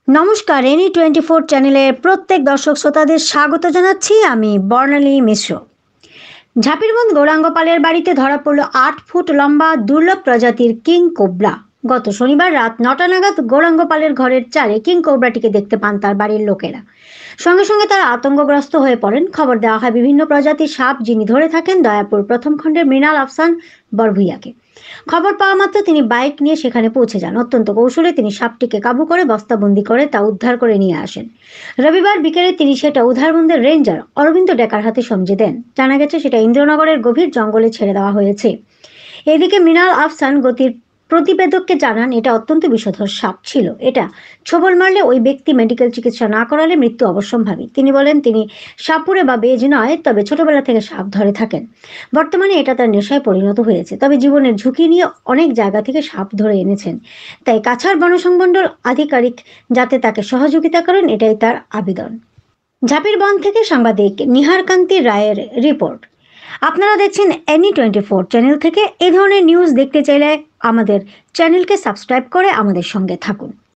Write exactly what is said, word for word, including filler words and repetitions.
নমস্কার, any twenty four চ্যানেলের প্রত্যেক দর্শক শ্রোতাদের স্বাগত জানাচ্ছি আমি বর্ণালী মিশ্র। ঝাপিরবন্দ গৌরাঙ্গ পালের বাড়িতে ধরা পড়ল আট ফুট লম্বা দুর্লভ প্রজাতির কিং কোবরা। গত শনিবার রাত নটা নাগাদ গৌরাঙ্গ পালের ঘরের চালে কিং কোবরাটিকে দেখতে পান তার বাড়ির লোকেরা। সঙ্গে সঙ্গে তারা আতঙ্কগ্রস্ত হয়ে পড়েন। খবর দেওয়া হয় বিভিন্ন প্রজাতির সাপ যিনি ধরে থাকেন দয়াপুর প্রথম খণ্ডের মৃণাল আফসান বরভুইয়াকে। খবর পাওয়া মাত্র তিনি বাইক নিয়ে সেখানে পৌঁছে যান। অত্যন্ত কৌশলে তিনি সাপটিকে কাবু করে বস্তাবন্দি করে তা উদ্ধার করে নিয়ে আসেন। রবিবার বিকেলে তিনি সেটা উধারবন্দের রেঞ্জার অরবিন্দ ডেকার হাতে সমঝে দেন। জানা গেছে সেটা ইন্দ্রনগরের গভীর জঙ্গলে ছেড়ে দেওয়া হয়েছে। এদিকে মৃণাল আফসান গতির প্রতিবেদককে জানান এটা অত্যন্ত বিষধর সাপ ছিল। এটা ছোবল মারলে ওই ব্যক্তি মেডিকেল চিকিৎসা না করালে মৃত্যু অবশ্যম্ভাবী। তিনি বলেন তিনি সাপুরে বা বেজ নয়, তবে ছোটবেলা থেকে সাপ ধরে থাকেন। বর্তমানে এটা তার নেশায় পরিণত হয়েছে, তবে জীবনের ঝুঁকি নিয়ে অনেক জায়গা থেকে সাপ ধরে এনেছেন। তাই কাছাড় বনসংমণ্ডল আধিকারিক যাতে তাকে সহযোগিতা করেন এটাই তার আবেদন। ঝাপিরবন্দ থেকে সাংবাদিক নিহারকান্তি রায়ের রিপোর্ট। আপনারা দেখছেন এনি টোয়েন্টি ফোর চ্যানেল থেকে। এই ধরনের নিউজ দেখতে চাইলে আমাদের চ্যানেলকে সাবস্ক্রাইব করে আমাদের সঙ্গে থাকুন।